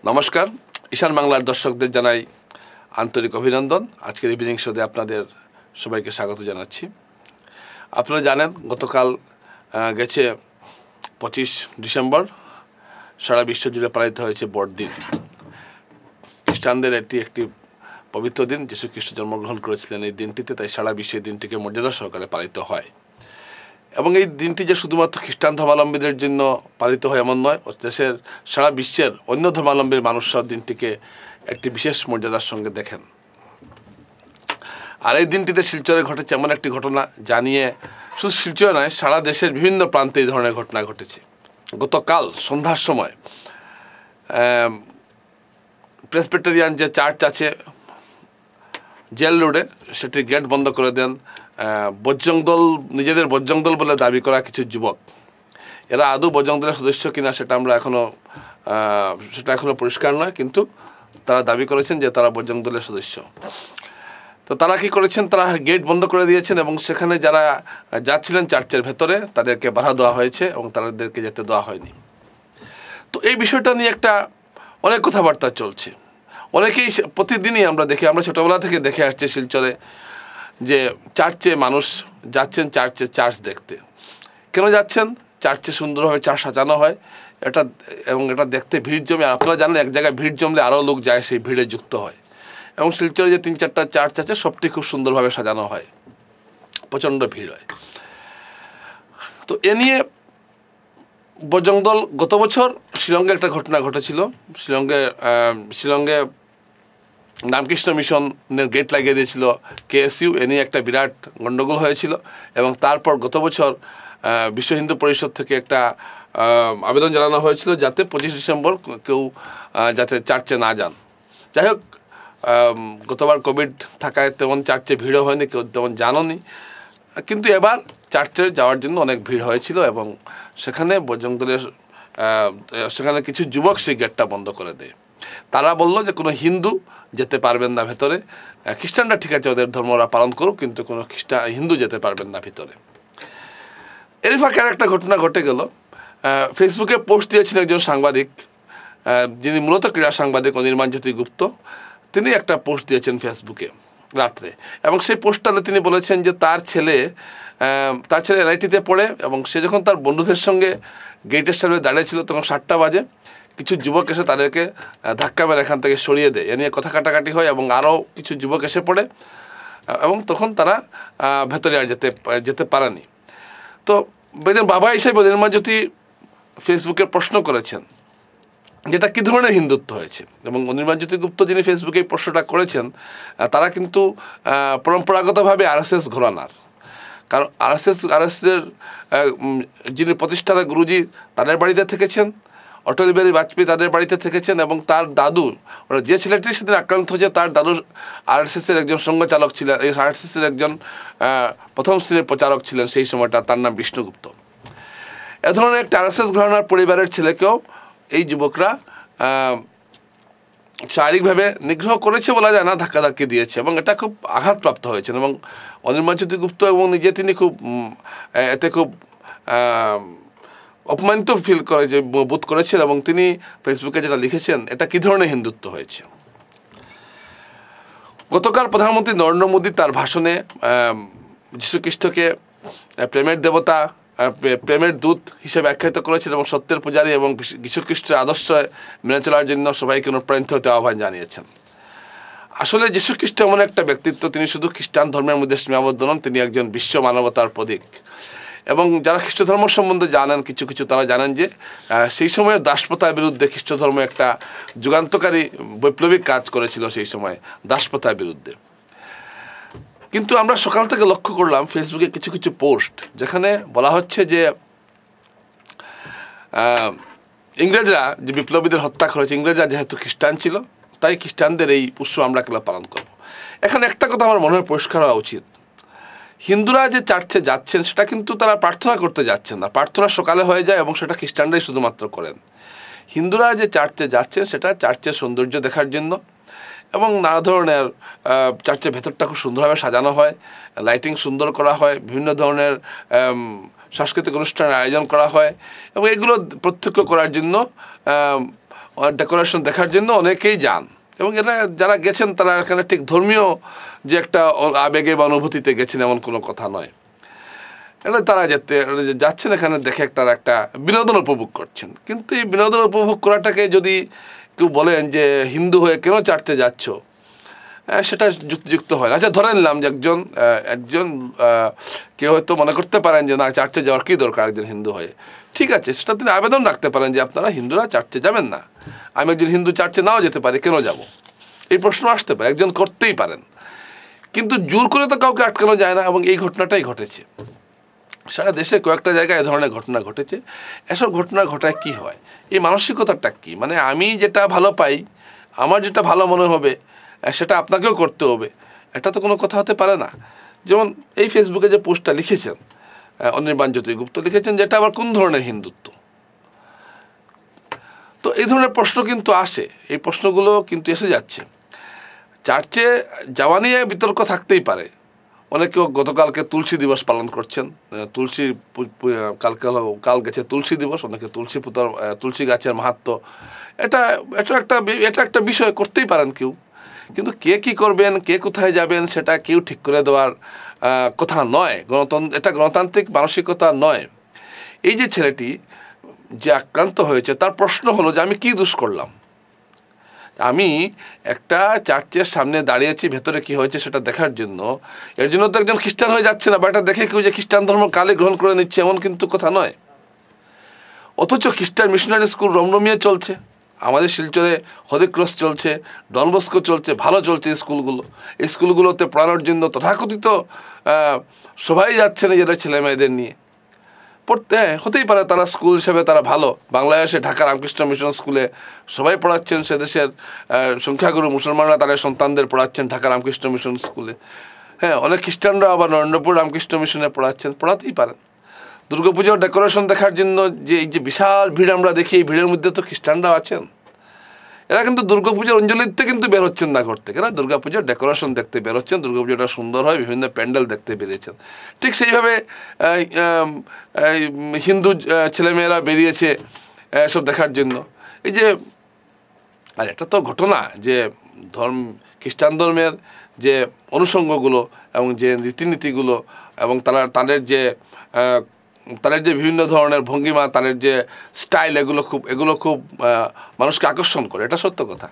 নমস্কার, ঈশান বাংলার দর্শকদের জানাই আন্তরিক অভিনন্দন। আজকের ইভিনিং শোতে আপনাদের সবাইকে স্বাগত জানাচ্ছি। আপনারা জানেন গতকাল গেছে 25 ডিসেম্বর, সারা বিশ্ব জুড়ে পালিত হয়েছে বড়দিন। খ্রিস্টানদের একটি পবিত্র দিন, যীশু খ্রিস্ট জন্মগ্রহণ করেছিলেন এই দিনটিতে, তাই সারা বিশ্বে দিনটিকে মর্যাদা সহকারে পালিত হয়। এবং এই দিনটি যে শুধুমাত্র খ্রিস্টান ধর্মাবলম্বীদের জন্য পালিত হয় এমন নয়, দেশের সারা বিশ্বের অন্য ধর্মাবলম্বীর মানুষরা দিনটিকে একটি বিশেষ মর্যাদার সঙ্গে দেখেন। আর এই দিনটিতে শিলচরে ঘটেছে এমন একটি ঘটনা যা নিয়ে শুধু শিলচরে নয়, সারা দেশের বিভিন্ন প্রান্তে এই ধরনের ঘটনা ঘটেছে। গতকাল সন্ধ্যার সময় প্রেসবিটেরিয়ান যে চার্চ আছে জেল রোডে, সেটি গেট বন্ধ করে দেন বজরং দল, নিজেদের বজরং দল বলে দাবি করা কিছু যুবক। এরা আদৌ বজরং দলের সদস্য কিনা সেটা এখনো পরিষ্কার নয়, কিন্তু তারা দাবি করেছেন যে তারা বজরং দলের সদস্য। তো তারা কি করেছেন, তারা গেট বন্ধ করে দিয়েছেন এবং সেখানে যারা যাচ্ছিলেন চার্চের ভেতরে তাদেরকে বাধা দেওয়া হয়েছে এবং তাদেরকে যেতে দেওয়া হয়নি। তো এই বিষয়টা নিয়ে অনেক কথাবার্তা চলছে। অনেকেই প্রতিদিনই আমরা ছোটোবেলা থেকে দেখে আসছি শিলচরে যে চার্চে মানুষ যাচ্ছেন চার্চ দেখতে। কেন যাচ্ছেন? চার্চে সুন্দরভাবে চার্চ সাজানো হয়, এটা দেখতে ভিড় জমে। আর আপনারা জানেন এক জায়গায় ভিড় জমলে আরও লোক যায়, সেই ভিড়ে যুক্ত হয়। এবং শিলচরে যে 3-4টা চার্চ আছে সবটি খুব সুন্দরভাবে সাজানো হয়, প্রচণ্ড ভিড় হয়। তো এ নিয়ে বজরং দল গত বছর শিলংয়ে একটা ঘটনা ঘটেছিল। শিলংয়ে রামকৃষ্ণ মিশনের গেট লাগিয়ে দিয়েছিল কেএসইউ। এ নিয়ে একটা বিরাট গণ্ডগোল হয়েছিল এবং তারপর গত বছর বিশ্ব হিন্দু পরিষদ থেকে একটা আবেদন জানানো হয়েছিল যাতে 25 ডিসেম্বর কেউ যাতে চার্চে না যান। যাই হোক, গতবার কোভিড থাকায় তেমন চার্চে ভিড়ও হয়নি, কেউ তেমন জানোনি, কিন্তু এবার চার্চে যাওয়ার জন্য অনেক ভিড় হয়েছিল এবং সেখানে বজরং দলের সেখানে কিছু যুবক সেই গেটটা বন্ধ করে দেয়। তারা বলল যে কোনো হিন্দু যেতে পারবেন না ভেতরে। খ্রিস্টানরা ঠিক আছে, ওদের ধর্ম ওরা পালন করুক, কিন্তু কোনো হিন্দু যেতে পারবেন না ভিতরে। এর ফাঁকে আর একটা ঘটনা ঘটে গেল। ফেসবুকে পোস্ট দিয়েছিলেন একজন সাংবাদিক, যিনি মূলত ক্রীড়া সাংবাদিক অনির্বাণ জ্যোতি গুপ্ত। তিনি একটা পোস্ট দিয়েছেন ফেসবুকে রাত্রে, এবং সেই পোস্টটাতে তিনি বলেছেন যে তার ছেলে এনআইটিতে পড়ে এবং সে যখন তার বন্ধুদের সঙ্গে গেটের সামনে দাঁড়িয়েছিল তখন 7টা বাজে কিছু যুবক এসে তাদেরকে ধাক্কা মেরে এখান থেকে সরিয়ে দেয়। এ নিয়ে কথা কাটাকাটি হয় এবং আরও কিছু যুবক এসে পড়ে এবং তখন তারা ভেতরে আর যেতে পারেনি। তো বাবা হিসেবে অনির্বাণ জ্যোতি ফেসবুকে প্রশ্ন করেছেন যেটা কী ধরনের হিন্দুত্ব হয়েছে, এবং অনির্বাণ জ্যোতি গুপ্ত যিনি ফেসবুকে এই প্রশ্নটা করেছেন তারা কিন্তু পরম্পরাগতভাবে আরএসএস ঘরানার। কারণ আরএসএসের যিনি প্রতিষ্ঠাতা গুরুজি তাদের বাড়িতে থেকেছেন, অটল বিহারী বাজপেয়ী তাদের বাড়িতে থেকেছেন, এবং তার দাদু, যে ছেলেটি সেদিন আক্রান্ত হয়েছে তার দাদু আরএসএসের একজন সঙ্গচালক ছিলেন, এই আরএসএসের একজন প্রথম শ্রেণীর প্রচারক ছিলেন সেই সময়টা, তার নাম বিষ্ণুগুপ্ত। এ ধরনের একটা আরএসএস ঘরানার পরিবারের ছেলেকেও এই যুবকরা শারীরিকভাবে নিগ্রহ করেছে বলা যায় না, ধাক্কাধাক্কি দিয়েছে এবং এটা খুব আঘাতপ্রাপ্ত হয়েছেন। এবং অনির্বাণ জ্যোতি গুপ্ত এবং তিনি এতে খুব অপমানিত বোধ করেছেন এবং তিনি ফেসবুকে যেটা লিখেছেন এটা কী ধরনের হিন্দুত্ব হয়েছে। গতকাল প্রধানমন্ত্রী নরেন্দ্র মোদী তার ভাষণে যীশুখ্রিস্টকে প্রেমের দেবতা, প্রেমের দূত হিসেবে আখ্যায়িত করেছেন এবং সত্যের পূজারী এবং যীশুখ্রিস্টের আদর্শ মেনে চলার জন্য সবাইকে অনুপ্রাণিত হতে আহ্বান জানিয়েছেন। আসলে যীশুখ্রিস্ট এমন একটা ব্যক্তিত্ব, তিনি শুধু খ্রিস্টান ধর্মের মধ্যে সীমাবদ্ধ নন, তিনি একজন বিশ্ব মানবতার প্রতীক। এবং যারা খ্রিস্ট ধর্ম সম্বন্ধে জানেন কিছু তারা জানেন যে সেই সময়ের দাসপ্রথার বিরুদ্ধে খ্রিস্ট ধর্ম একটা যুগান্তকারী বৈপ্লবিক কাজ করেছিল সেই সময় দাসপ্রথার বিরুদ্ধে। কিন্তু আমরা সকাল থেকে লক্ষ্য করলাম ফেসবুকে কিছু পোস্ট যেখানে বলা হচ্ছে যে ইংরেজরা যে বিপ্লবীদের হত্যা করেছে, ইংরেজরা যেহেতু খ্রিস্টান ছিল তাই খ্রিস্টানদের এই উৎসব আমরা কেন পালন করব। এখানে একটা কথা আমার মনে হয় পরিষ্কার হওয়া উচিত, হিন্দুরা যে চার্চে যাচ্ছেন সেটা কিন্তু তারা প্রার্থনা করতে যাচ্ছেন না, প্রার্থনা সকালে হয়ে যায় এবং সেটা খ্রিস্টানরাই শুধুমাত্র করেন। হিন্দুরা যে চার্চে যাচ্ছেন সেটা চার্চের সৌন্দর্য দেখার জন্য এবং নানা ধরনের চার্চের ভেতরটা খুব সুন্দরভাবে সাজানো হয়, লাইটিং সুন্দর করা হয়, বিভিন্ন ধরনের সাংস্কৃতিক অনুষ্ঠানের আয়োজন করা হয় এবং এগুলো প্রত্যক্ষ করার জন্য ডেকোরেশন দেখার জন্য অনেকেই যান, এবং এটা যারা গেছেন তারা এখানে ঠিক ধর্মীয় যে একটা আবেগে বা অনুভূতিতে গেছেন এমন কোনো কথা নয়। এটা তারা যাচ্ছেন এখানে দেখে একটা বিনোদন উপভোগ করছেন। কিন্তু এই বিনোদন উপভোগ করাটাকে যদি কেউ বলেন যে হিন্দু হয়ে কেন চার্চে যাচ্ছ, সেটা যুক্তিযুক্ত হয় না। আচ্ছা, ধরে নিলাম যে একজন কেউ হয়তো মনে করতে পারেন যে না, চার্চে যাওয়ার কী দরকার একজন হিন্দু হয়ে। ঠিক আছে, সেটা তিনি আবেদন রাখতে পারেন যে আপনারা হিন্দুরা চার্চে যাবেন না, আমি একজন হিন্দু চার্চে নাও যেতে পারি, কেন যাব, এই প্রশ্ন আসতে পারে, একজন করতেই পারেন। কিন্তু জোর করে তো কাউকে আটকানো যায় না, এবং এই ঘটনাটাই ঘটেছে। সারা দেশে কয়েকটা জায়গায় এ ধরনের ঘটনা ঘটেছে। এসব ঘটনা ঘটায় কি হয়, এই মানসিকতাটা কি? মানে আমি যেটা ভালো পাই, আমার যেটা ভালো মনে হবে সেটা আপনাকেও করতে হবে, এটা তো কোনো কথা হতে পারে না। যেমন এই ফেসবুকে যে পোস্টটা লিখেছেন অনির্বাণ জ্যোতিগুপ্ত লিখেছেন, যেটা আবার কোন ধরনের হিন্দুত্ব? তো এই ধরনের প্রশ্ন কিন্তু আসে, এই প্রশ্নগুলো কিন্তু এসে যাচ্ছে। চার্চে যাওয়া নিয়ে বিতর্ক থাকতেই পারে। অনেকেও গতকালকে তুলসী দিবস পালন করছেন, কাল গেছে তুলসী দিবস, অনেকে তুলসী গাছের মাহাত্ম্য, এটা একটা বিষয় করতেই পারেন কেউ। কিন্তু কে কি করবেন, কে কোথায় যাবেন, সেটা কেউ ঠিক করে দেওয়ার কথা নয়। এটা গণতান্ত্রিক মানসিকতা নয়। এই যে ছেলেটি যে আক্রান্ত হয়েছে, তার প্রশ্ন হলো যে আমি কি দোষ করলাম? আমি একটা চার্চের সামনে দাঁড়িয়েছি ভেতরে কি হয়েছে সেটা দেখার জন্য। এর জন্য তো একজন খ্রিস্টান হয়ে যাচ্ছে না, বা এটা দেখে কেউ যে খ্রিস্টান ধর্ম কালে গ্রহণ করে নিচ্ছে এমন কিন্তু কথা নয়। অথচ খ্রিস্টান মিশনারি স্কুল রমরমিয়ে চলছে, আমাদের শিলচরে হরিক্রস চলছে, ডন বস্কো চলছে, ভালো চলছে স্কুলগুলো। এই স্কুলগুলোতে পড়ানোর জন্য তথাকথিত সবাই যাচ্ছে নিজেদের ছেলে মেয়েদের নিয়ে পড়তে। হতেই পারে তারা স্কুল হিসেবে তারা ভালো, বাংলাদেশে ঢাকা রামকৃষ্ণ মিশন স্কুলে সবাই পড়াচ্ছেন, সে দেশের সংখ্যাগুরু মুসলমানরা তাদের সন্তানদের পড়াচ্ছেন ঢাকা রামকৃষ্ণ মিশন স্কুলে। হ্যাঁ, অনেক খ্রিস্টানরা আবার নরেন্দ্রপুর রামকৃষ্ণ মিশনে পড়াতেই পারেন। দুর্গাপুজোর ডেকোরেশন দেখার জন্য যে এই যে বিশাল ভিড় আমরা দেখি, এই ভিড়ের মধ্যে তো খ্রিস্টানরাও আছেন। এরা কিন্তু দুর্গাপুজোর অঞ্জলিতে কিন্তু বের হচ্ছেন না ঘর থেকে, এরা দুর্গাপুজোর ডেকোরেশন দেখতে বের হচ্ছেন, দুর্গাপুজোটা সুন্দর হয়, বিভিন্ন প্যান্ডেল দেখতে বেরিয়েছেন। ঠিক সেইভাবে হিন্দু ছেলেমেয়েরা বেরিয়েছে সব দেখার জন্য। এই যে আর এটা তো ঘটনা যে খ্রিস্টান ধর্মের যে অনুষঙ্গগুলো এবং যে রীতিনীতিগুলো এবং তাদের যে বিভিন্ন ধরনের ভঙ্গিমা, তাদের যে স্টাইল, এগুলো খুব মানুষকে আকর্ষণ করে, এটা সত্য কথা।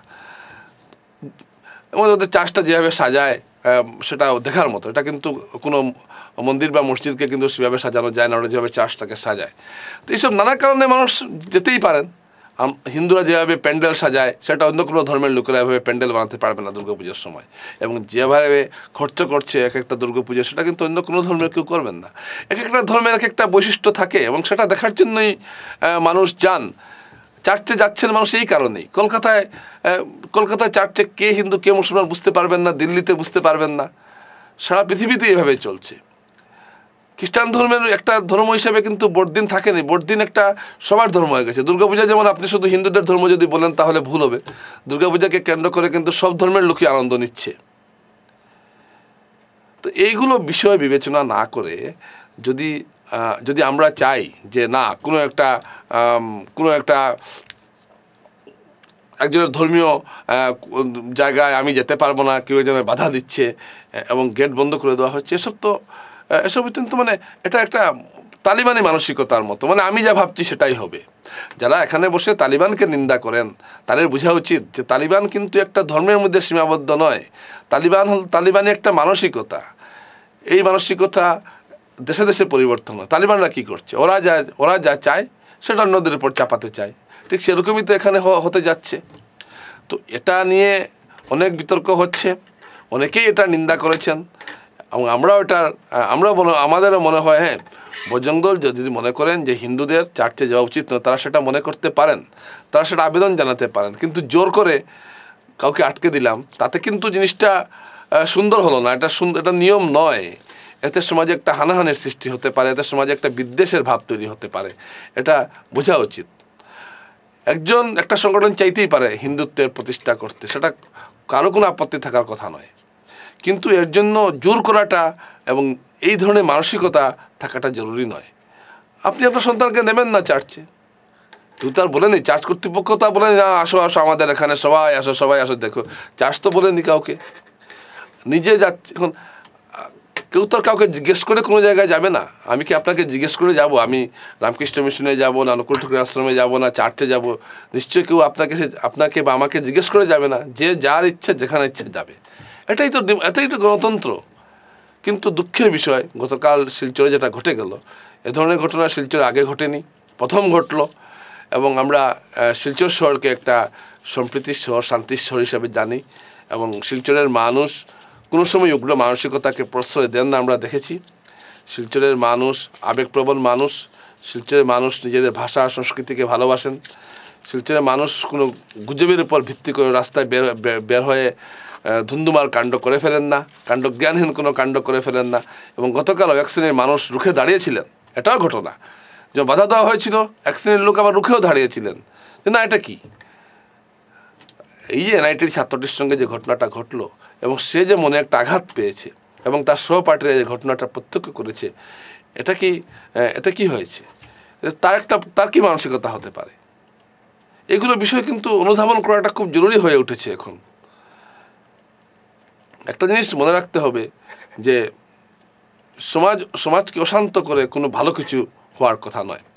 এবং ওদের চার্চটা যেভাবে সাজায় সেটা দেখার মতো। এটা কিন্তু কোনো মন্দির বা মসজিদকে কিন্তু সেভাবে সাজানো যায় না, ওরা যেভাবে চার্চটাকে সাজায়। তো এইসব নানা কারণে মানুষ যেতেই পারেন। হিন্দুরা যেভাবে প্যান্ডেল সাজায়, সেটা অন্য কোনো ধর্মের লোকেরা এভাবে প্যান্ডেল বানাতে পারবে না দুর্গাপুজোর সময়। এবং যেভাবে খরচ করছে এক একটা দুর্গাপুজো, সেটা কিন্তু অন্য কোনো ধর্মের কেউ করবেন না। এক একটা ধর্মের এক একটা বৈশিষ্ট্য থাকে, এবং সেটা দেখার জন্যই মানুষ যান। চার্চে যাচ্ছেন মানুষ এই কারণেই। কলকাতায় চার্চে কে হিন্দু কে মুসলমান বুঝতে পারবেন না, দিল্লিতে বুঝতে পারবেন না, সারা পৃথিবীতে এভাবে চলছে। খ্রিস্টান ধর্মের একটা ধর্ম হিসেবে কিন্তু বড়দিন থাকেনি, বড়দিন একটা সবার ধর্ম হয়ে গেছে। দুর্গাপূজা যেমন আপনি শুধু হিন্দুদের ধর্ম যদি বলেন তাহলে ভুল হবে, দুর্গাপূজাকে কেন্দ্র করে কিন্তু সব ধর্মের লোকই আনন্দ নিচ্ছে। তো এইগুলো বিষয় বিবেচনা না করে যদি আমরা চাই যে না, কোনো একটা একজনের ধর্মীয় জায়গায় আমি যেতে পারবো না, কেউ একজনের বাধা দিচ্ছে এবং গেট বন্ধ করে দেওয়া হচ্ছে, এসব কিন্তু মানে এটা একটা তালিবানি মানসিকতার মতো। মানে আমি যা ভাবছি সেটাই হবে। যারা এখানে বসে তালিবানকে নিন্দা করেন তাদের বোঝা উচিত যে তালিবান কিন্তু একটা ধর্মের মধ্যে সীমাবদ্ধ নয়। তালিবানি একটা মানসিকতা। এই মানসিকতা দেশে দেশে পরিবর্তন হয়। তালিবানরা কী করছে, ওরা যা চায় সেটা অন্যদের উপর চাপাতে চায়। ঠিক সেরকমই তো এখানে হতে যাচ্ছে। তো এটা নিয়ে অনেক বিতর্ক হচ্ছে, অনেকেই এটা নিন্দা করেছেন, এবং আমাদেরও মনে হয় হ্যাঁ, বজরংদল যদি মনে করেন যে হিন্দুদের চার্চে যাওয়া উচিত নয়, তারা সেটা মনে করতে পারেন, তারা সেটা আবেদন জানাতে পারেন। কিন্তু জোর করে কাউকে আটকে দিলাম, তাতে কিন্তু জিনিসটা সুন্দর হলো না। এটা নিয়ম নয়। এতে সমাজে একটা হানাহানির সৃষ্টি হতে পারে, এতে সমাজে একটা বিদ্বেষের ভাব তৈরি হতে পারে। এটা বোঝা উচিত। একটা সংগঠন চাইতেই পারে হিন্দুত্বের প্রতিষ্ঠা করতে, সেটা কারো কোনো আপত্তি থাকার কথা নয়। কিন্তু এর জন্য জোর করাটা এবং এই ধরনের মানসিকতা থাকাটা জরুরি নয়। আপনি আপনার সন্তানকে নেবেন না চার্চে, কেউ তো আর বলেনি, চার্চ কর্তৃপক্ষ তো আর বলেনি না আসো আসো আমাদের এখানে সবাই আসো দেখো, চার্চ তো বলেনি কাউকে, নিজে যাচ্ছে। এখন কেউ তো আর কাউকে জিজ্ঞেস করে কোনো জায়গায় যাবে না। আমি কি আপনাকে জিজ্ঞেস করে যাব? আমি রামকৃষ্ণ মিশনে যাব না, নকুল ঠাকুর আশ্রমে যাব না, চার্চে যাব? নিশ্চয়ই কেউ আপনাকে বা আমাকে জিজ্ঞেস করে যাবে না। যে যার ইচ্ছে যেখানে ইচ্ছে যাবে, এটাই তো গণতন্ত্র। কিন্তু দুঃখের বিষয়, গতকাল শিলচরে যেটা ঘটে গেল, এ ধরনের ঘটনা শিলচরে আগে ঘটেনি, প্রথম ঘটলো। এবং আমরা শিলচর শহরকে একটা সম্প্রীতির শহর, শান্তির শহর হিসাবে জানি। এবং শিলচরের মানুষ কোনো সময় উগ্র মানসিকতাকে প্রশ্রয় দেন না, আমরা দেখেছি। শিলচরের মানুষ আবেগপ্রবণ মানুষ, শিলচরের মানুষ নিজেদের ভাষা সংস্কৃতিকে ভালোবাসেন। শিলচরের মানুষ কোনো গুজবের উপর ভিত্তি করে রাস্তায় বের হয়ে ধুন্দুমার কাণ্ড করে ফেলেন না, জ্ঞানহীন কোনো কাণ্ড করে ফেলেন না। এবং গতকালও এক শ্রেণীর মানুষ রুখে দাঁড়িয়েছিলেন, এটাও ঘটনা যে বাধা দেওয়া হয়েছিল, এক শ্রেণীর লোক আবার রুখেও দাঁড়িয়েছিলেন যে না এটা কি। এই যে এনআইটির ছাত্রটির সঙ্গে যে ঘটনাটা ঘটলো, এবং সে যে মনে একটা আঘাত পেয়েছে এবং তার সহপাঠীরা যে ঘটনাটা প্রত্যক্ষ করেছে, এতে কি হয়েছে, তার কি মানসিকতা হতে পারে? এগুলো বিষয় কিন্তু অনুধাবন করাটা খুব জরুরি হয়ে উঠেছে এখন। একটা জিনিস মনে রাখতে হবে যে সমাজকে অশান্ত করে কোনো ভালো কিছু হওয়ার কথা নয়।